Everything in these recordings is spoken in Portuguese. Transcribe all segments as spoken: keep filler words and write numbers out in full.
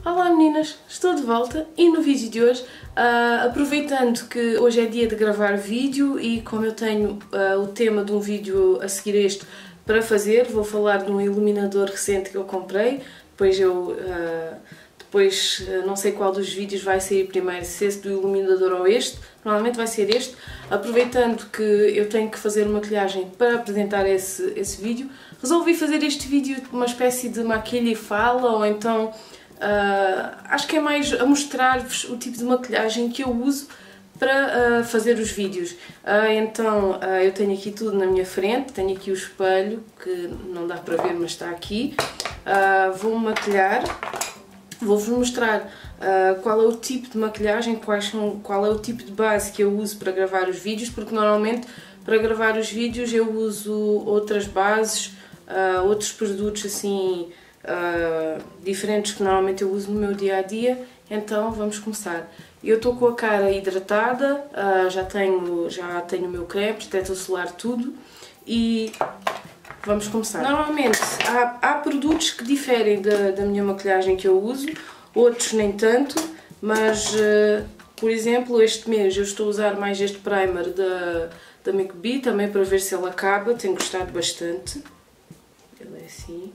Olá meninas, estou de volta e no vídeo de hoje, uh, aproveitando que hoje é dia de gravar vídeo e como eu tenho uh, o tema de um vídeo a seguir este para fazer, vou falar de um iluminador recente que eu comprei, depois eu, uh, depois uh, não sei qual dos vídeos vai sair primeiro, se esse do iluminador ou este, normalmente vai ser este, aproveitando que eu tenho que fazer maquilhagem para apresentar esse, esse vídeo, resolvi fazer este vídeo uma espécie de maquilha e fala, ou então Uh, acho que é mais a mostrar-vos o tipo de maquilhagem que eu uso para uh, fazer os vídeos. Uh, então uh, eu tenho aqui tudo na minha frente, tenho aqui o espelho, que não dá para ver mas está aqui. Uh, vou maquilhar, vou-vos mostrar uh, qual é o tipo de maquilhagem, quais são, qual é o tipo de base que eu uso para gravar os vídeos, porque normalmente para gravar os vídeos eu uso outras bases, uh, outros produtos assim Uh, diferentes que normalmente eu uso no meu dia a dia. Então vamos começar. Eu estou com a cara hidratada, uh, já tenho já tenho o meu creme, protetor solar, tudo, e vamos começar. Normalmente há, há produtos que diferem da, da minha maquilhagem que eu uso, outros nem tanto, mas uh, por exemplo este mês eu estou a usar mais este primer da, da M A C B, também para ver se ele acaba, tenho gostado bastante. Ele é assim.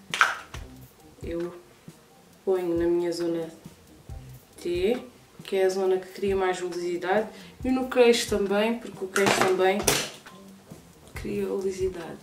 Eu ponho na minha zona T, que é a zona que cria mais oleosidade, e no queixo também, porque o queixo também cria oleosidade.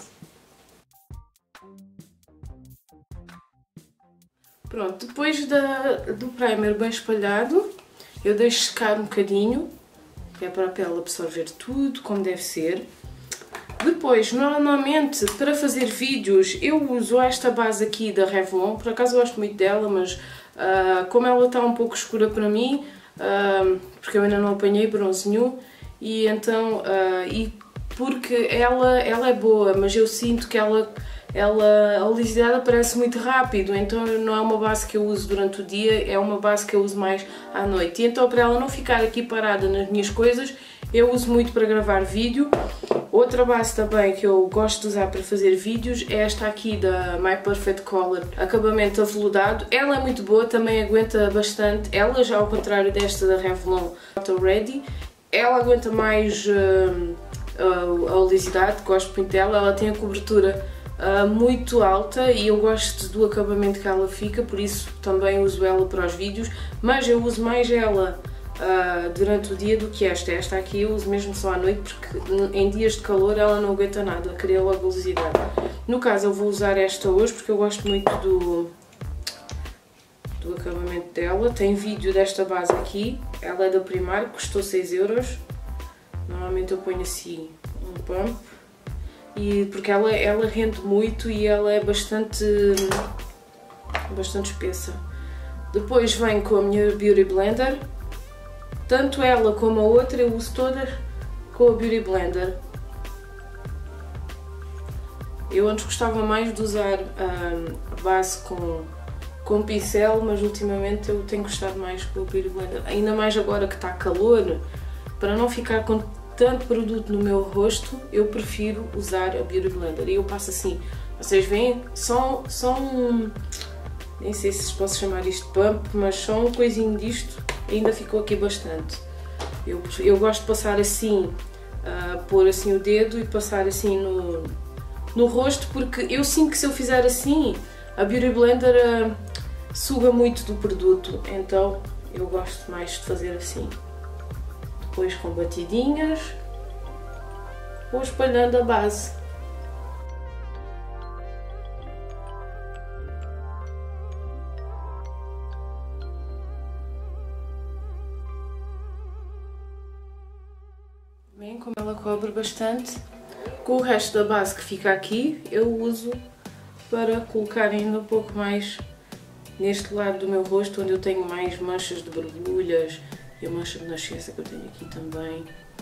Pronto, depois da, do primer bem espalhado, eu deixo secar um bocadinho, que é para a pele absorver tudo como deve ser. Depois, normalmente, para fazer vídeos, eu uso esta base aqui da Revlon, por acaso eu gosto muito dela, mas uh, como ela está um pouco escura para mim, uh, porque eu ainda não apanhei bronze nenhum, e então, uh, e porque ela, ela é boa, mas eu sinto que ela, ela, a oleosidade aparece muito rápido, então não é uma base que eu uso durante o dia, é uma base que eu uso mais à noite. E então, para ela não ficar aqui parada nas minhas coisas, eu uso muito para gravar vídeo. Outra base também que eu gosto de usar para fazer vídeos é esta aqui da My Perfect Color, acabamento aveludado. Ela é muito boa, também aguenta bastante. Ela, já ao contrário desta da Revlon Auto Ready, ela aguenta mais uh, uh, a oleosidade, gosto muito dela. Ela tem a cobertura uh, muito alta e eu gosto do acabamento que ela fica, por isso também uso ela para os vídeos, mas eu uso mais ela Uh, durante o dia do que esta. Esta aqui eu uso mesmo só à noite, porque em dias de calor ela não aguenta nada, cria logo oleosidade. No caso eu vou usar esta hoje porque eu gosto muito do, do acabamento dela. Tem vídeo desta base aqui, ela é da Primark, custou seis euros. Normalmente eu ponho assim um pump, e porque ela, ela rende muito e ela é bastante, bastante espessa. Depois vem com a minha Beauty Blender. Tanto ela como a outra eu uso todas com a Beauty Blender. Eu antes gostava mais de usar um, a base com, com pincel, mas ultimamente eu tenho gostado mais com a Beauty Blender. Ainda mais agora que está calor, para não ficar com tanto produto no meu rosto, eu prefiro usar a Beauty Blender. E eu passo assim, vocês veem, só, só um... nem sei se posso chamar isto pump, mas só um coisinho disto ainda ficou aqui bastante. Eu, eu gosto de passar assim, uh, pôr assim o dedo e passar assim no, no rosto, porque eu sinto que se eu fizer assim, a Beauty Blender uh, suga muito do produto, então eu gosto mais de fazer assim. Depois com batidinhas, vou espalhando a base. Bem, como ela cobre bastante, com o resto da base que fica aqui, eu uso para colocar ainda um pouco mais neste lado do meu rosto, onde eu tenho mais manchas de borbulhas e a mancha de nascença que eu tenho aqui também.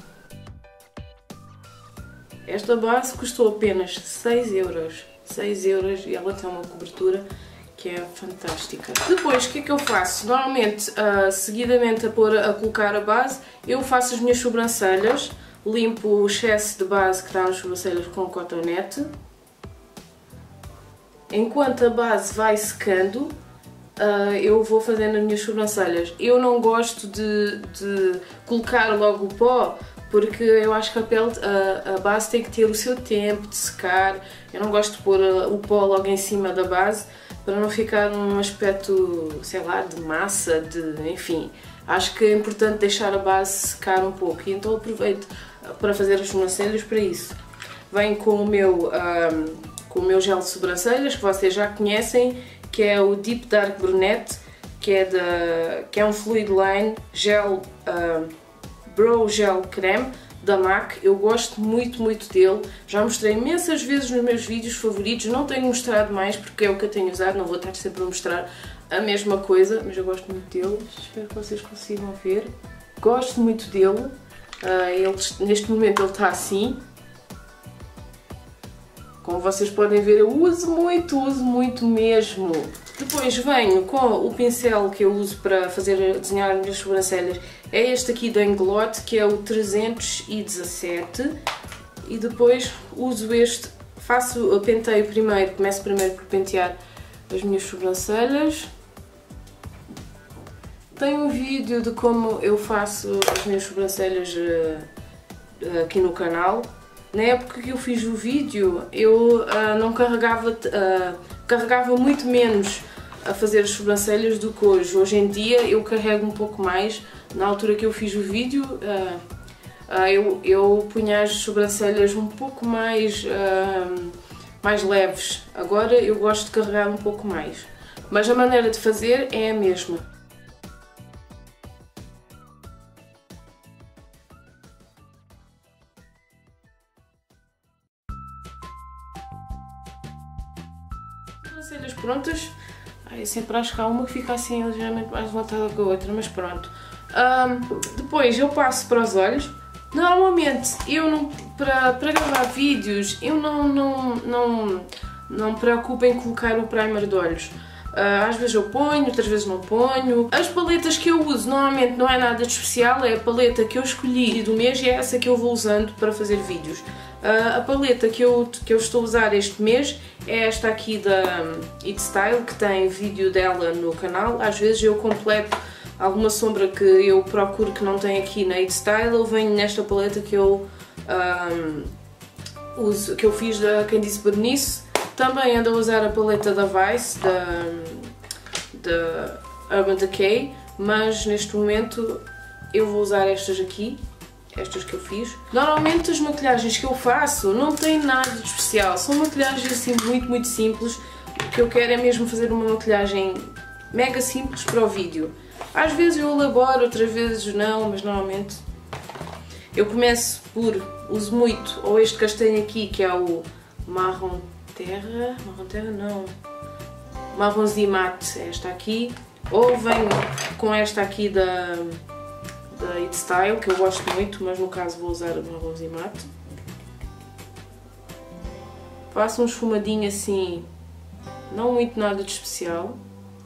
Esta base custou apenas seis euros, seis euros, e ela tem uma cobertura que é fantástica. Depois, o que é que eu faço? Normalmente, uh, seguidamente a, pôr, a colocar a base, eu faço as minhas sobrancelhas, limpo o excesso de base que está nas sobrancelhas com cotonete. Enquanto a base vai secando, uh, eu vou fazendo as minhas sobrancelhas. Eu não gosto de, de colocar logo o pó, porque eu acho que a pele, a, a base tem que ter o seu tempo de secar. Eu não gosto de pôr o pó logo em cima da base, para não ficar um aspecto, sei lá, de massa, de, enfim. Acho que é importante deixar a base secar um pouco, e então aproveito para fazer as sobrancelhas para isso. Venho com o meu, um, com o meu gel de sobrancelhas, que vocês já conhecem, que é o Deep Dark Brunette, que é, da, que é um Fluid Line Gel, uh, Brow Gel Creme, da MAC. Eu gosto muito, muito dele. Já mostrei imensas vezes nos meus vídeos favoritos. Não tenho mostrado mais porque é o que eu tenho usado. Não vou estar sempre a mostrar a mesma coisa, mas eu gosto muito dele. Espero que vocês consigam ver. Gosto muito dele. Uh, ele, neste momento ele está assim. Como vocês podem ver, eu uso muito, uso muito mesmo. Depois venho com o pincel que eu uso para fazer, desenhar as minhas sobrancelhas. É este aqui da Inglot, que é o trezentos e dezassete. E depois uso este, faço o penteio primeiro, começo primeiro por pentear as minhas sobrancelhas. Tenho um vídeo de como eu faço as minhas sobrancelhas uh, aqui no canal. Na época que eu fiz o vídeo, eu uh, não carregava, uh, carregava muito menos a fazer as sobrancelhas do que hoje. Hoje em dia eu carrego um pouco mais. Na altura que eu fiz o vídeo, uh, uh, eu, eu punha as sobrancelhas um pouco mais, uh, mais leves. Agora eu gosto de carregar um pouco mais. Mas a maneira de fazer é a mesma. Sobrancelhas prontas. Ai, eu sempre acho que há uma que fica assim ligeiramente mais levantada que a outra, mas pronto. Um, depois eu passo para os olhos. Normalmente eu não, para, para gravar vídeos, eu não, não, não, não me preocupo em colocar o primer de olhos. Uh, às vezes eu ponho, outras vezes não ponho. As paletas que eu uso normalmente não é nada de especial, é a paleta que eu escolhi do mês e é essa que eu vou usando para fazer vídeos. Uh, a paleta que eu, que eu estou a usar este mês é esta aqui da um, It Style, que tem vídeo dela no canal. Às vezes eu completo alguma sombra que eu procuro que não tem aqui na It Style, eu venho nesta paleta que eu, um, uso, que eu fiz da Quem Disse Bernice. Também ando a usar a paleta da Vice, da, da Urban Decay, mas neste momento eu vou usar estas aqui, estas que eu fiz. Normalmente as maquilhagens que eu faço não têm nada de especial, são maquilhagens assim muito, muito simples. O que eu quero é mesmo fazer uma maquilhagem mega simples para o vídeo. Às vezes eu elaboro, outras vezes não, mas normalmente eu começo por, uso muito, ou este castanho aqui que é o Marron Terra, Marron Terra não, Marronzinho Mate, esta aqui, ou venho com esta aqui da, da It Style, que eu gosto muito, mas no caso vou usar o Marronzinho Mate. Faço um esfumadinho assim, não muito nada de especial.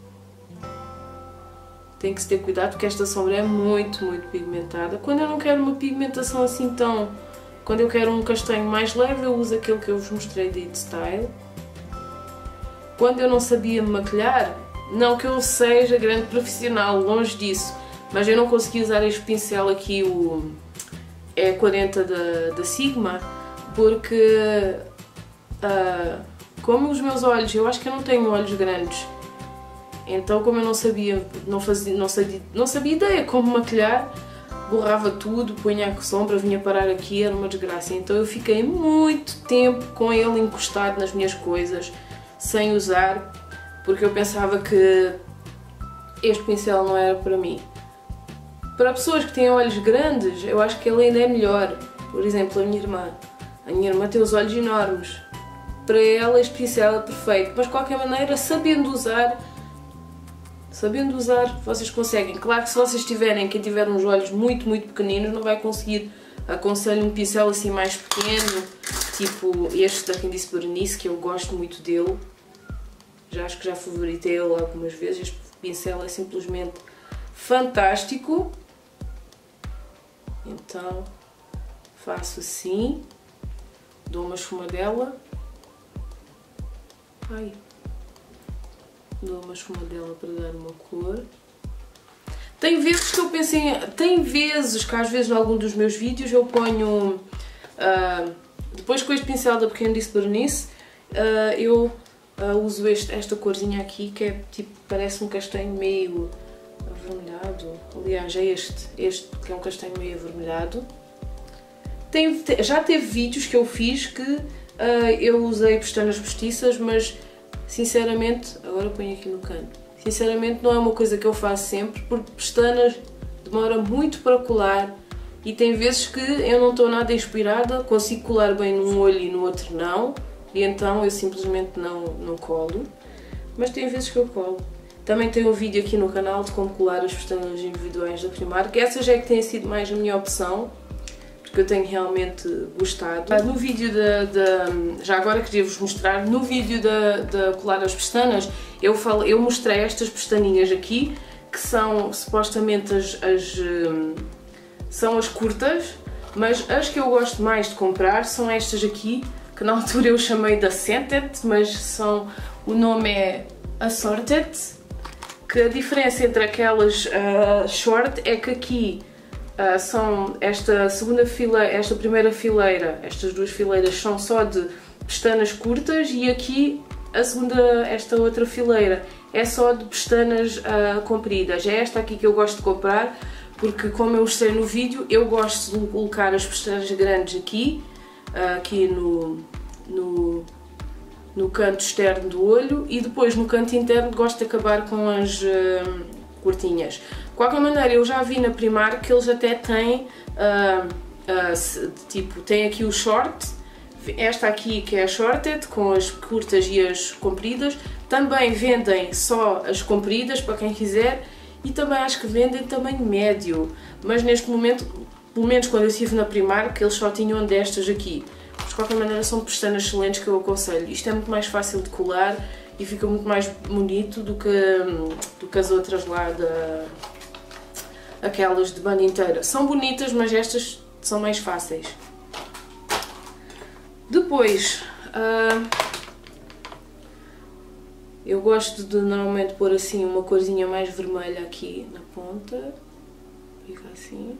Tem que se ter cuidado porque esta sombra é muito, muito pigmentada. Quando eu não quero uma pigmentação assim tão... Quando eu quero um castanho mais leve, eu uso aquele que eu vos mostrei de It Style. Quando eu não sabia me maquilhar, não que eu seja grande profissional, longe disso, mas eu não consegui usar este pincel aqui, o E quarenta da, da Sigma, porque uh, como os meus olhos, eu acho que eu não tenho olhos grandes, então como eu não sabia, não, fazia, não, sabia, não sabia ideia como maquilhar, borrava tudo, punha a sombra, vinha parar aqui, era uma desgraça. Então eu fiquei muito tempo com ele encostado nas minhas coisas, sem usar, porque eu pensava que este pincel não era para mim. Para pessoas que têm olhos grandes, eu acho que ele ainda é melhor. Por exemplo, a minha irmã. A minha irmã tem os olhos enormes. Para ela este pincel é perfeito, mas de qualquer maneira, sabendo usar, sabendo usar, vocês conseguem. Claro que se vocês tiverem, quem tiver uns olhos muito, muito pequeninos, não vai conseguir. Aconselho um pincel assim mais pequeno, tipo este da Quem Disse Bernice, que eu gosto muito dele. Já acho que já favoritei ele algumas vezes. Este pincel é simplesmente fantástico. Então faço assim, dou uma esfumadela. Ai. dou uma esfumadela para dar uma cor. Tem vezes que eu pensei, tem vezes que às vezes em algum dos meus vídeos eu ponho, uh, depois com este pincel da Pequena Disse Berenice, uh, eu uh, uso este, esta corzinha aqui que é tipo, parece um castanho meio avermelhado, aliás é este, este que é um castanho meio avermelhado. Tem, já teve vídeos que eu fiz que uh, eu usei pestanas postiças, mas sinceramente, agora ponho aqui no canto. Sinceramente não é uma coisa que eu faço sempre, porque pestanas demora muito para colar e tem vezes que eu não estou nada inspirada, consigo colar bem num olho e no outro não, e então eu simplesmente não, não colo, mas tem vezes que eu colo. Também tenho um vídeo aqui no canal de como colar as pestanas individuais da Primark, essas é que têm sido mais a minha opção, porque eu tenho realmente gostado. No vídeo da, da já agora queria-vos mostrar, no vídeo da, da colar as pestanas, eu, falo, eu mostrei estas pestaninhas aqui, que são supostamente as, as, são as curtas, mas as que eu gosto mais de comprar são estas aqui, que na altura eu chamei de Scented, mas são, o nome é Assorted, que a diferença entre aquelas uh, short é que aqui Uh, são esta segunda fileira, esta primeira fileira, estas duas fileiras são só de pestanas curtas e aqui a segunda, esta outra fileira é só de pestanas uh, compridas. É esta aqui que eu gosto de comprar porque, como eu mostrei no vídeo, eu gosto de colocar as pestanas grandes aqui, uh, aqui no, no, no canto externo do olho e depois no canto interno gosto de acabar com as uh, curtinhas. De qualquer maneira, eu já vi na Primark que eles até têm, uh, uh, tipo, tem aqui o short, esta aqui que é a shorted, com as curtas e as compridas, também vendem só as compridas, para quem quiser, e também acho que vendem tamanho médio, mas neste momento, pelo menos quando eu estive na Primark, eles só tinham destas aqui. Mas de qualquer maneira são pestanas excelentes que eu aconselho, isto é muito mais fácil de colar e fica muito mais bonito do que, do que as outras lá da... aquelas de banda inteira. São bonitas, mas estas são mais fáceis. Depois, uh, eu gosto de normalmente pôr assim uma corzinha mais vermelha aqui na ponta. Fica assim.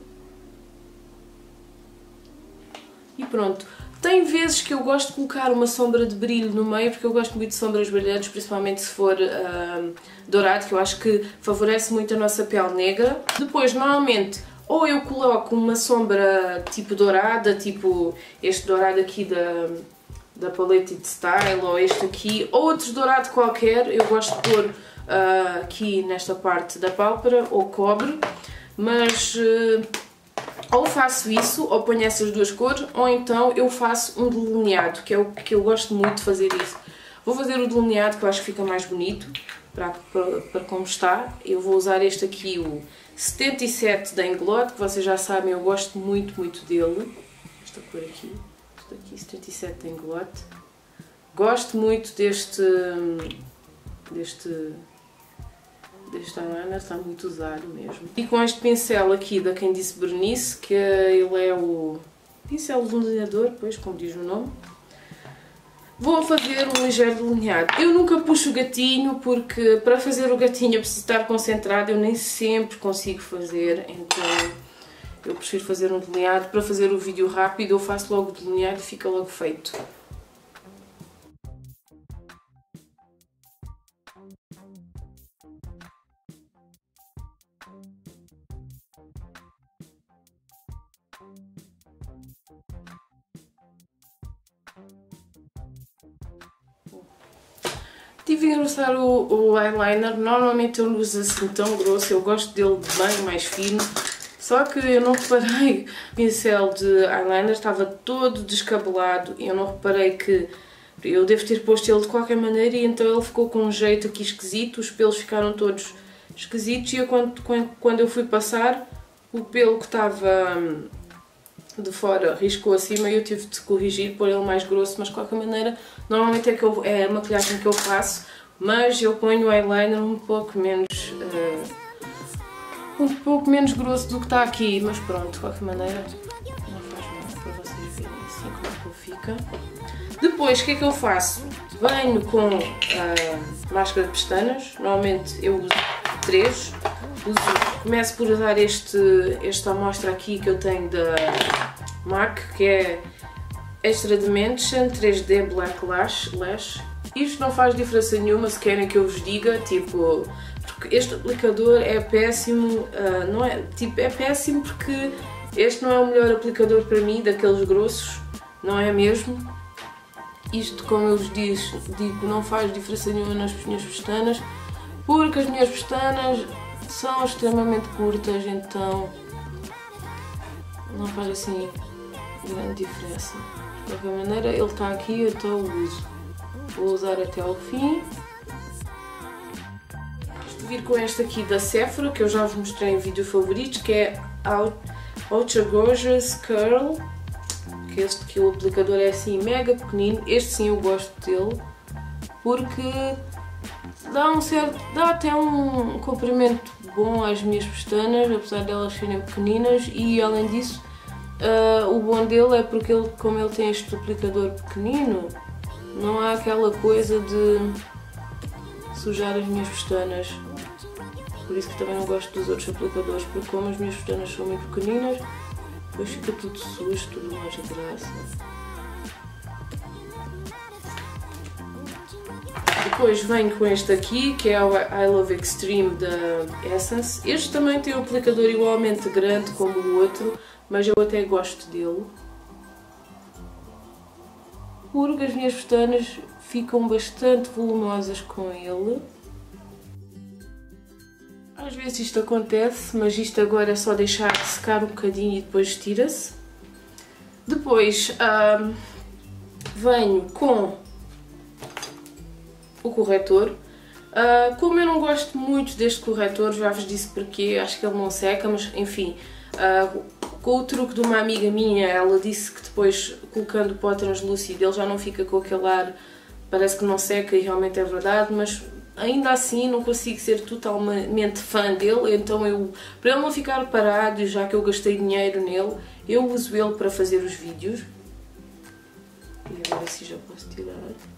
E pronto. Tem vezes que eu gosto de colocar uma sombra de brilho no meio, porque eu gosto muito de sombras brilhantes, principalmente se for uh, dourado, que eu acho que favorece muito a nossa pele negra. Depois, normalmente, ou eu coloco uma sombra tipo dourada, tipo este dourado aqui da, da Palette de Style, ou este aqui, ou outro dourado qualquer, eu gosto de pôr uh, aqui nesta parte da pálpebra, ou cobre, mas... Uh, ou faço isso, ou ponho essas duas cores, ou então eu faço um delineado, que é o que eu gosto muito de fazer isso. Vou fazer o delineado, que eu acho que fica mais bonito, para, para, para como está. Eu vou usar este aqui, o setenta e sete da Inglot, que vocês já sabem, eu gosto muito, muito dele. Esta cor aqui, este aqui, setenta e sete da Inglot. Gosto muito deste... deste... deste eyeliner, está muito usado mesmo. E com este pincel aqui da Quem Disse Berenice, que ele é o pincel delineador, pois, como diz o nome, vou fazer um ligeiro delineado. Eu nunca puxo o gatinho, porque para fazer o gatinho eu preciso estar concentrada, eu nem sempre consigo fazer, então eu prefiro fazer um delineado. Para fazer o vídeo rápido eu faço logo o delineado e fica logo feito. Tive a usar o, o eyeliner, normalmente eu não uso assim tão grosso, eu gosto dele bem mais fino, só que eu não reparei, o pincel de eyeliner estava todo descabelado e eu não reparei que eu devo ter posto ele de qualquer maneira e então ele ficou com um jeito aqui esquisito, os pelos ficaram todos esquisitos e eu, quando, quando eu fui passar, o pelo que estava de fora riscou acima e eu tive de corrigir, pôr ele mais grosso, mas de qualquer maneira, normalmente é, que eu, é a maquilhagem que eu faço, mas eu ponho o eyeliner um pouco menos, uh, um pouco menos grosso do que está aqui, mas pronto, de qualquer maneira, não faz mal para vocês verem assim como é que ele fica. Depois, o que é que eu faço? Venho com a máscara de pestanas, normalmente eu uso três. Uso, começo por usar este, esta amostra aqui que eu tenho da M A C, que é Extra Dimension três D Black Lash. Lash. Isto não faz diferença nenhuma se querem que eu vos diga, tipo, porque este aplicador é péssimo, uh, não é, tipo, é péssimo porque este não é o melhor aplicador para mim, daqueles grossos, não é mesmo? Isto, como eu vos diz, digo, não faz diferença nenhuma nas minhas pestanas, porque as minhas pestanas são extremamente curtas, então não faz assim grande diferença. De qualquer maneira, ele está aqui, então eu uso. Vou usar até ao fim. Vou vir com esta aqui da Sephora, que eu já vos mostrei em vídeo favoritos, que é Ultra Gorgeous Curl. Que este que o aplicador é assim mega pequenino. Este sim eu gosto dele, porque dá um certo, dá até um comprimento bom às minhas pestanas, apesar de elas serem pequeninas, e além disso, uh, o bom dele é porque ele, como ele tem este aplicador pequenino, não há aquela coisa de sujar as minhas pestanas. Por isso que também não gosto dos outros aplicadores, porque como as minhas pestanas são muito pequeninas, depois fica tudo sujo, tudo mais de graça. Depois venho com este aqui, que é o I Love Extreme da Essence. Este também tem um aplicador igualmente grande como o outro, mas eu até gosto dele, porque as minhas pestanas ficam bastante volumosas com ele. Às vezes isto acontece, mas isto agora é só deixar secar um bocadinho e depois tira-se. Depois hum, venho com o corretor. Uh, como eu não gosto muito deste corretor, já vos disse porque, acho que ele não seca, mas enfim, uh, com o truque de uma amiga minha, ela disse que depois colocando o pó translúcido ele já não fica com aquele ar, parece que não seca, e realmente é verdade, mas ainda assim não consigo ser totalmente fã dele, então eu, para ele não ficar parado, já que eu gastei dinheiro nele, eu uso ele para fazer os vídeos. E agora sim já posso tirar.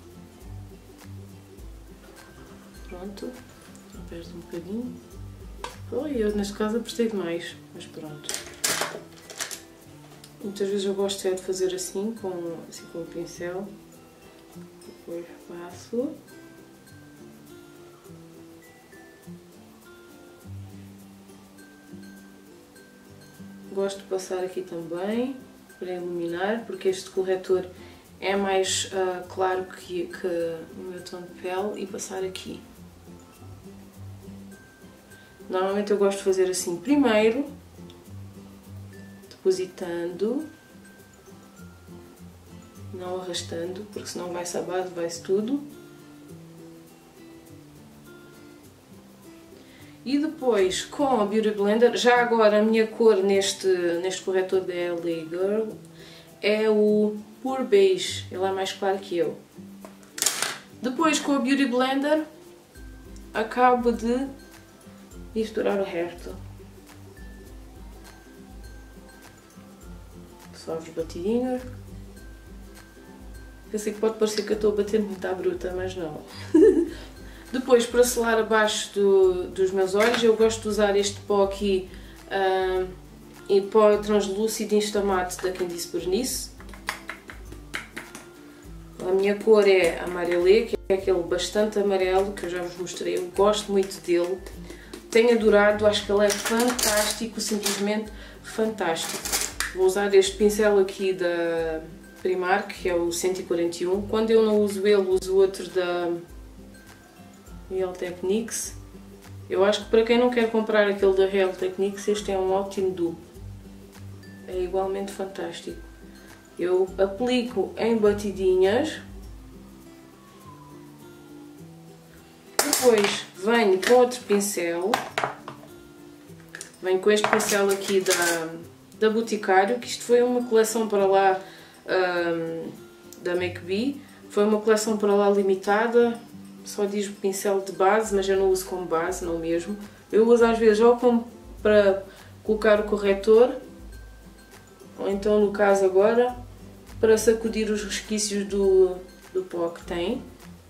Pronto, aperto um bocadinho. Oh, eu neste caso apertei demais, mas pronto. Muitas vezes eu gosto é de fazer assim, com, assim com o pincel. Depois passo. Gosto de passar aqui também, para iluminar, porque este corretor é mais uh, claro que, que o meu tom de pele, e passar aqui. Normalmente eu gosto de fazer assim primeiro, depositando, não arrastando, porque senão vai-se a base, vai-se tudo. E depois com a Beauty Blender, já agora a minha cor neste, neste corretor da L A Girl é o Pure Beige, ele é mais claro que eu. Depois com a Beauty Blender acabo de misturar o resto. Só os batidinhos. Eu sei que pode parecer que eu estou a bater muito à bruta, mas não. Depois, para selar abaixo do, dos meus olhos, eu gosto de usar este pó aqui, uh, em pó translúcido Instamate da Candice Bernice. A minha cor é amarelê, que é aquele bastante amarelo, que eu já vos mostrei, eu gosto muito dele. Tenho adorado, acho que ele é fantástico, simplesmente fantástico. Vou usar este pincel aqui da Primark, que é o cento e quarenta e um. Quando eu não uso ele, uso outro da Real Techniques. Eu acho que para quem não quer comprar aquele da Real Techniques, este é um ótimo dupe. É igualmente fantástico. Eu aplico em batidinhas. Depois venho com outro pincel. Venho com este pincel aqui da, da Boticário, que isto foi uma coleção para lá um, da Make Be. Foi uma coleção para lá limitada. Só diz o pincel de base, mas eu não uso como base, não mesmo. Eu uso às vezes ou como para colocar o corretor, ou então no caso agora, para sacudir os resquícios do, do pó que tem.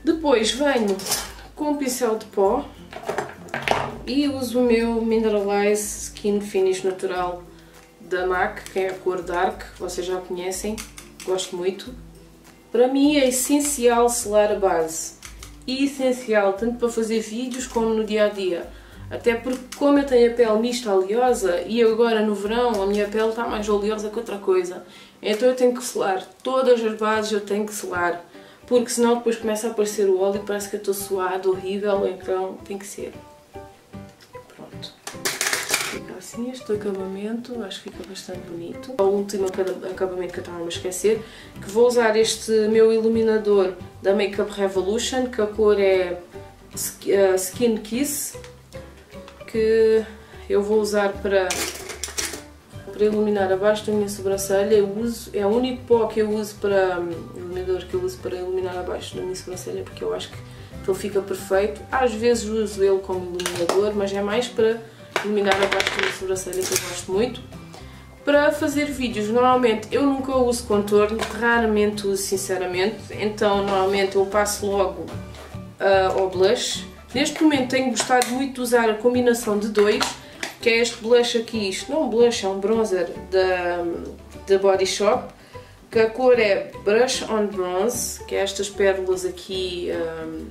Depois venho com um pincel de pó e uso o meu Mineralize Skin Finish Natural da MAC, que é a cor Dark, vocês já conhecem, gosto muito. Para mim é essencial selar a base, e essencial tanto para fazer vídeos como no dia a dia. Até porque, como eu tenho a pele mista oleosa e eu agora no verão a minha pele está mais oleosa que outra coisa, então eu tenho que selar todas as bases, eu tenho que selar, porque senão depois começa a aparecer o óleo e parece que eu estou suado, horrível, então tem que ser. Pronto. Fica assim este acabamento, acho que fica bastante bonito. O último acabamento que eu estava a esquecer, que vou usar este meu iluminador da Makeup Revolution, que a cor é Skin Kiss, que eu vou usar para, para iluminar abaixo da minha sobrancelha. Eu uso, é o único pó que eu uso para, iluminador que eu uso para iluminar abaixo da minha sobrancelha, porque eu acho que ele fica perfeito. Às vezes uso ele como iluminador, mas é mais para iluminar abaixo da minha sobrancelha, que eu gosto muito. Para fazer vídeos, normalmente eu nunca uso contorno, raramente uso sinceramente, então normalmente eu passo logo uh, ao blush. Neste momento tenho gostado muito de usar a combinação de dois, que é este blush aqui, isto não é um blush, é um bronzer da, da Body Shop, que a cor é Brush on Bronze, que é estas pérolas aqui um,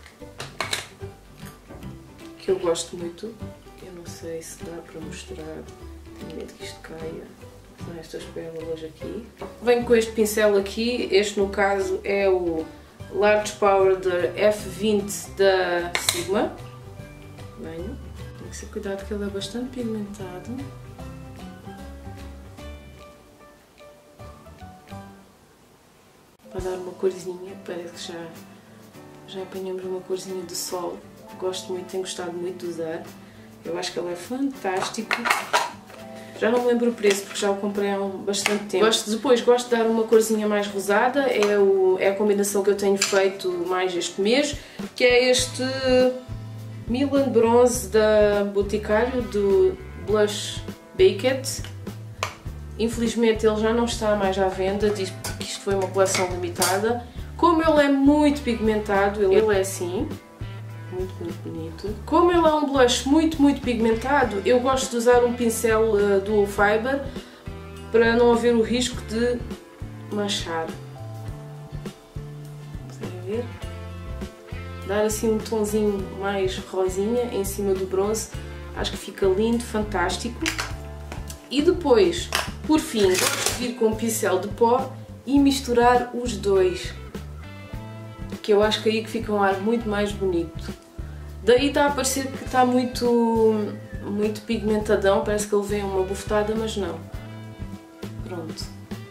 que eu gosto muito. Eu não sei se dá para mostrar, tenho medo que isto caia. São estas pérolas aqui. Venho com este pincel aqui, este no caso é o Large Powder F vinte da Sigma. Venho. Tem que ter cuidado que ele é bastante pigmentado. Para dar uma corzinha, parece que já, já apanhamos uma corzinha de sol. Gosto muito, tenho gostado muito de usar. Eu acho que ele é fantástico. Já não me lembro o preço porque já o comprei há bastante tempo. Gosto, depois gosto de dar uma corzinha mais rosada, é, o, é a combinação que eu tenho feito mais este mês, que é este Milan Bronze da Boticário, do Blush Baked. Infelizmente ele já não está mais à venda, diz que isto foi uma coleção limitada. Como ele é muito pigmentado, ele é assim. Muito, muito bonito. Como ele é um blush muito, muito pigmentado, eu gosto de usar um pincel uh, Dual Fiber para não haver o risco de manchar. Conseguem ver? Dar assim um tonzinho mais rosinha em cima do bronze, acho que fica lindo, fantástico. E depois, por fim, gosto de vir com um pincel de pó e misturar os dois, que eu acho que aí que fica um ar muito mais bonito. Daí está a parecer que está muito, muito pigmentadão, parece que ele vem uma bufetada, mas não. Pronto.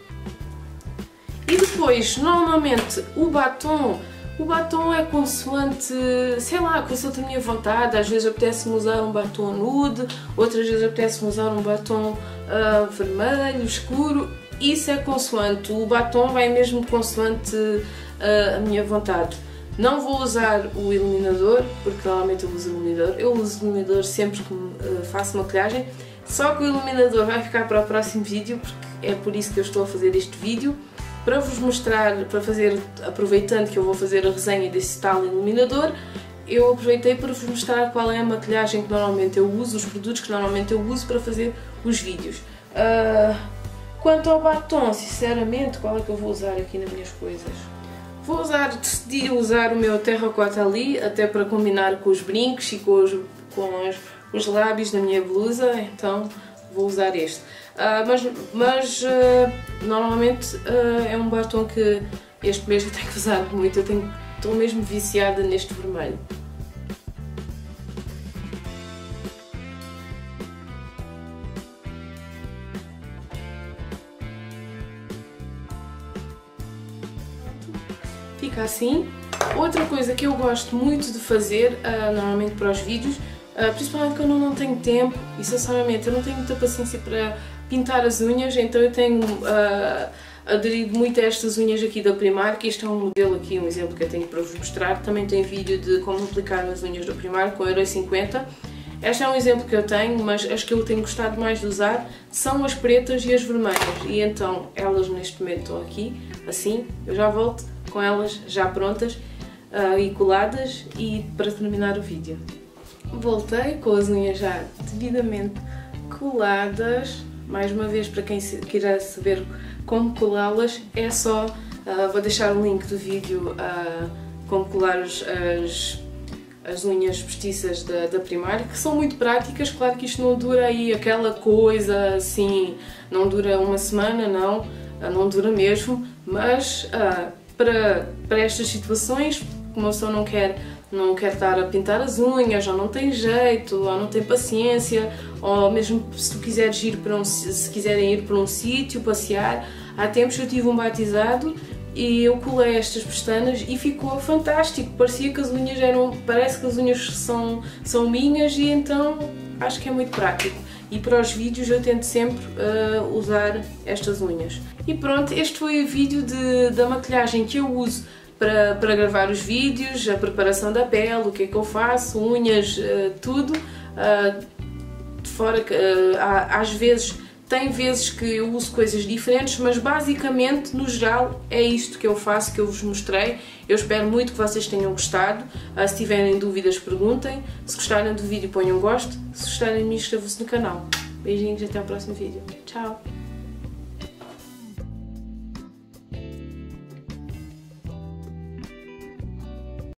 E depois, normalmente, o batom, o batom é consoante, sei lá, consoante a minha vontade. Às vezes apetece-me usar um batom nude, outras vezes apetece-me usar um batom uh, vermelho, escuro. Isso é consoante, o batom vai mesmo consoante uh, a minha vontade. Não vou usar o iluminador, porque normalmente eu uso iluminador. Eu uso iluminador sempre que uh, faço maquilhagem, só que o iluminador vai ficar para o próximo vídeo, porque é por isso que eu estou a fazer este vídeo, para vos mostrar, para fazer, aproveitando que eu vou fazer a resenha desse tal iluminador, eu aproveitei para vos mostrar qual é a maquilhagem que normalmente eu uso, os produtos que normalmente eu uso para fazer os vídeos. Uh, quanto ao batom, sinceramente, qual é que eu vou usar aqui nas minhas coisas? Vou usar, decidi usar o meu Terracotta Ali, até para combinar com os brincos e com os, com os, os lábios da minha blusa, então vou usar este. Uh, mas mas uh, normalmente uh, é um batom que este mês eu tenho que usar muito, eu tenho, estou mesmo viciada neste vermelho. Fica assim. Outra coisa que eu gosto muito de fazer, uh, normalmente para os vídeos, uh, principalmente quando eu não tenho tempo e sinceramente eu não tenho muita paciência para pintar as unhas, então eu tenho uh, aderido muito a estas unhas aqui da Primark. Este é um modelo aqui, um exemplo que eu tenho para vos mostrar. Também tem vídeo de como aplicar as unhas da Primark com euro cinquenta. Este é um exemplo que eu tenho, mas as que eu tenho gostado mais de usar são as pretas e as vermelhas. E então elas neste momento estão aqui, assim, eu já volto com elas já prontas. uh, e coladas. E para terminar o vídeo, voltei com as unhas já devidamente coladas. Mais uma vez, para quem quiser saber como colá-las, é só, uh, vou deixar o link do vídeo uh, como colar as, as, as unhas postiças da, da Primark, que são muito práticas. Claro que isto não dura aí aquela coisa assim, não dura uma semana, não, uh, não dura mesmo, mas uh, para, para estas situações, como a pessoa não quer não quer estar a pintar as unhas, ou não tem jeito, ou não tem paciência, ou mesmo se tu quiseres ir para um, se quiserem ir para um sítio, passear. Há tempos eu tive um batizado e eu colei estas pestanas e ficou fantástico, parecia que as unhas eram, parece que as unhas são, são minhas, e então acho que é muito prático. E para os vídeos eu tento sempre uh, usar estas unhas. E pronto, este foi o vídeo de, da maquilhagem que eu uso Para, para gravar os vídeos, a preparação da pele, o que é que eu faço, unhas, uh, tudo. Uh, de fora que uh, há, às vezes, tem vezes que eu uso coisas diferentes, mas basicamente, no geral, é isto que eu faço, que eu vos mostrei. Eu espero muito que vocês tenham gostado. Uh, se tiverem dúvidas, perguntem. Se gostarem do vídeo, ponham um gosto. Se gostarem de mim, inscrevam-se no canal. Beijinhos e até ao próximo vídeo. Tchau!